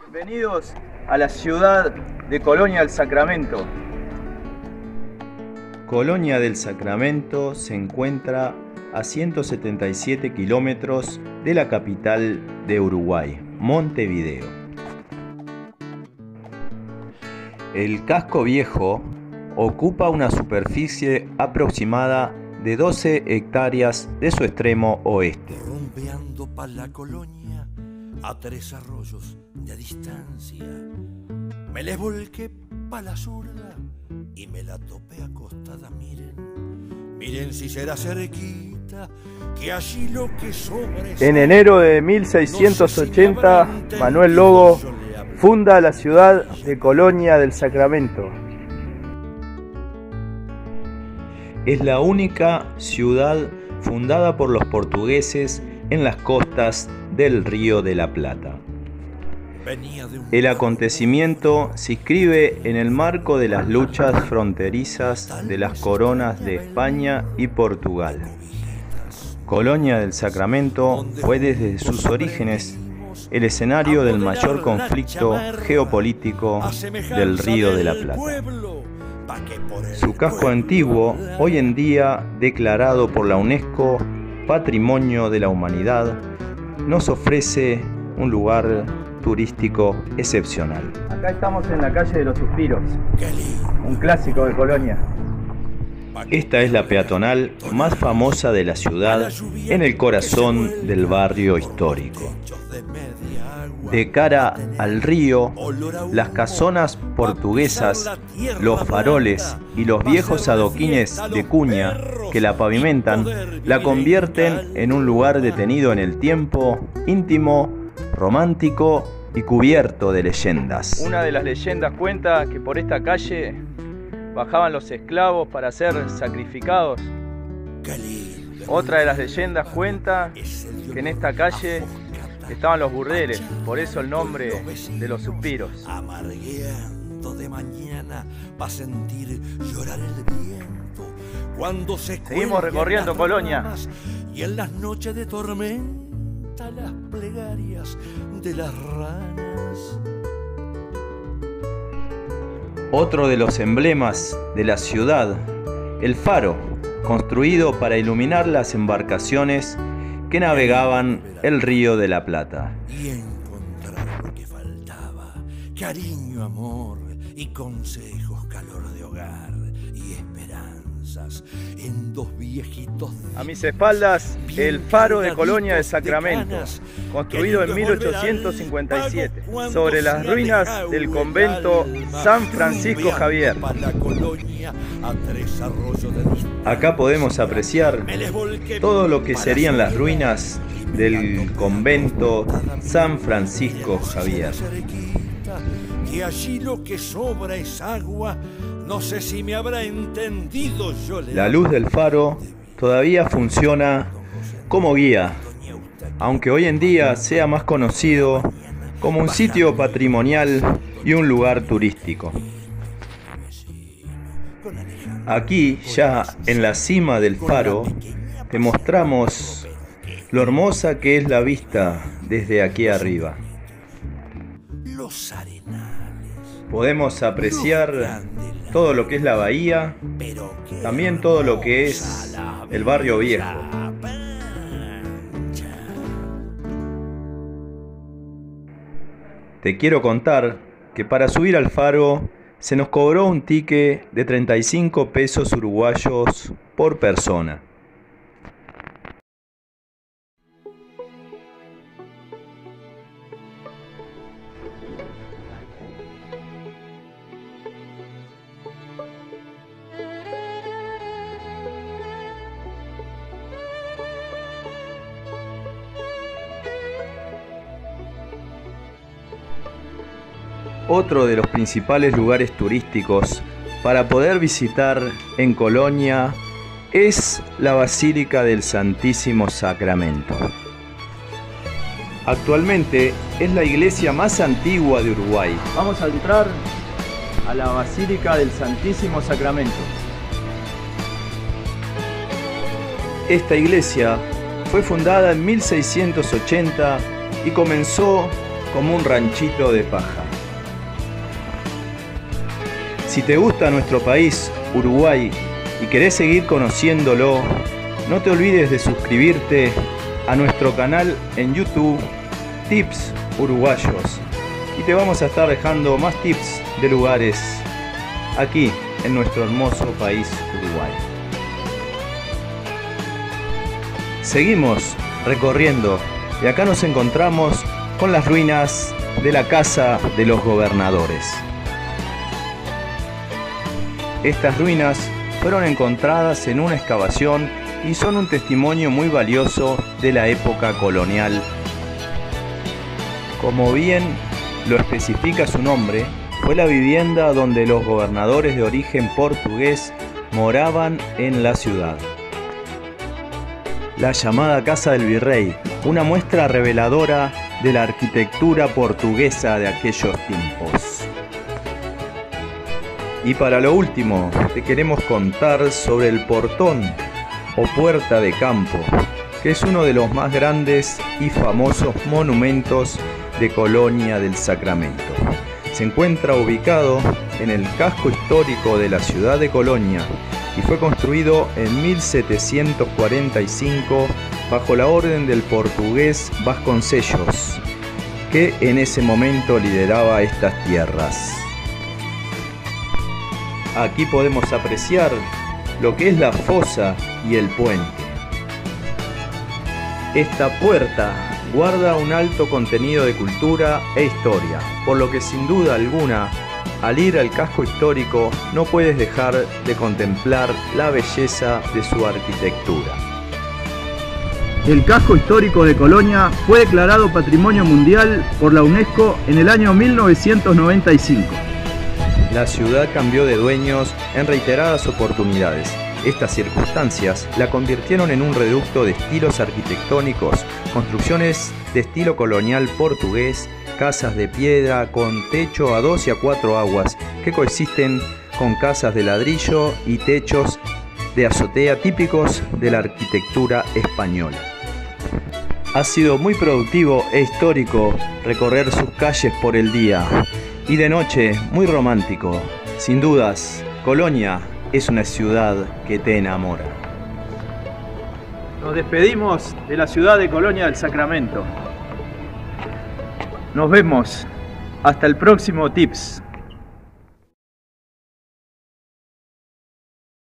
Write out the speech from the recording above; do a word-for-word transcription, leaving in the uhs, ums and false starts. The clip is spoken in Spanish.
Bienvenidos a la ciudad de Colonia del Sacramento. Colonia del Sacramento se encuentra a ciento setenta y siete kilómetros de la capital de Uruguay, Montevideo. El casco viejo ocupa una superficie aproximada de doce hectáreas de su extremo oeste. Rumbeando pa' la colonia a tres arroyos de distancia, me les volqué pa' la zurda y me la topé acostada. Miren, miren si será cerquita, que allí lo que sobre. En enero de mil seiscientos ochenta, Manuel Lobo funda la ciudad de Colonia del Sacramento. Es la única ciudad fundada por los portugueses en las costas del Río de la Plata. El acontecimiento se inscribe en el marco de las luchas fronterizas de las coronas de España y Portugal. Colonia del Sacramento fue desde sus orígenes el escenario del mayor conflicto geopolítico del Río de la Plata. Su casco antiguo, hoy en día declarado por la UNESCO Patrimonio de la Humanidad, nos ofrece un lugar turístico excepcional. Acá estamos en la calle de los Suspiros, un clásico de Colonia. Esta es la peatonal más famosa de la ciudad, en el corazón del barrio histórico. De cara al río, las casonas portuguesas, los faroles y los viejos adoquines de cuña que la pavimentan la convierten en un lugar detenido en el tiempo, íntimo, romántico y cubierto de leyendas. Una de las leyendas cuenta que por esta calle bajaban los esclavos para ser sacrificados. Otra de las leyendas cuenta que en esta calle estaban los burdeles, por eso el nombre de los Suspiros. Amargueando de mañana pa' sentir llorar el viento cuando se Seguimos recorriendo Colonia. Y en las noches de tormenta las plegarias de las ranas. Otro de los emblemas de la ciudad, el faro, construido para iluminar las embarcaciones que navegaban el Río de la Plata. Y encontrar lo que faltaba: cariño, amor y consejos, calor de hogar y esperanzas en dos viejitos. A mis espaldas, el faro de Colonia de Sacramento, construido en mil ochocientos cincuenta y siete, sobre las ruinas del convento San Francisco Javier. Acá podemos apreciar todo lo que serían las ruinas del convento San Francisco Javier. Que allí lo que sobra es agua, no sé si me habrá entendido yo. La luz del faro todavía funciona como guía, aunque hoy en día sea más conocido como un sitio patrimonial y un lugar turístico. Aquí, ya en la cima del faro, te mostramos lo hermosa que es la vista desde aquí arriba. Podemos apreciar todo lo que es la bahía, también todo lo que es el barrio viejo. Te quiero contar que para subir al faro se nos cobró un ticket de treinta y cinco pesos uruguayos por persona. Otro de los principales lugares turísticos para poder visitar en Colonia es la Basílica del Santísimo Sacramento. Actualmente es la iglesia más antigua de Uruguay. Vamos a entrar a la Basílica del Santísimo Sacramento. Esta iglesia fue fundada en mil seiscientos ochenta y comenzó como un ranchito de paja. Si te gusta nuestro país, Uruguay, y querés seguir conociéndolo, no te olvides de suscribirte a nuestro canal en YouTube, Tips Uruguayos, y te vamos a estar dejando más tips de lugares aquí en nuestro hermoso país Uruguay. Seguimos recorriendo y acá nos encontramos con las ruinas de la Casa de los Gobernadores. Estas ruinas fueron encontradas en una excavación y son un testimonio muy valioso de la época colonial. Como bien lo especifica su nombre, fue la vivienda donde los gobernadores de origen portugués moraban en la ciudad. La llamada Casa del Virrey, una muestra reveladora de la arquitectura portuguesa de aquellos tiempos. Y para lo último, te queremos contar sobre el portón o puerta de campo, que es uno de los más grandes y famosos monumentos de Colonia del Sacramento. Se encuentra ubicado en el casco histórico de la ciudad de Colonia y fue construido en mil setecientos cuarenta y cinco bajo la orden del portugués Vasconcellos, que en ese momento lideraba estas tierras. Aquí podemos apreciar lo que es la fosa y el puente. Esta puerta guarda un alto contenido de cultura e historia, por lo que sin duda alguna, al ir al casco histórico no puedes dejar de contemplar la belleza de su arquitectura. El casco histórico de Colonia fue declarado Patrimonio Mundial por la UNESCO en el año mil novecientos noventa y cinco. La ciudad cambió de dueños en reiteradas oportunidades. Estas circunstancias la convirtieron en un reducto de estilos arquitectónicos, construcciones de estilo colonial portugués, casas de piedra con techo a dos y a cuatro aguas que coexisten con casas de ladrillo y techos de azotea típicos de la arquitectura española. Ha sido muy productivo e histórico recorrer sus calles por el día y de noche muy romántico. Sin dudas, Colonia es una ciudad que te enamora. Nos despedimos de la ciudad de Colonia del Sacramento. Nos vemos. Hasta el próximo Tips.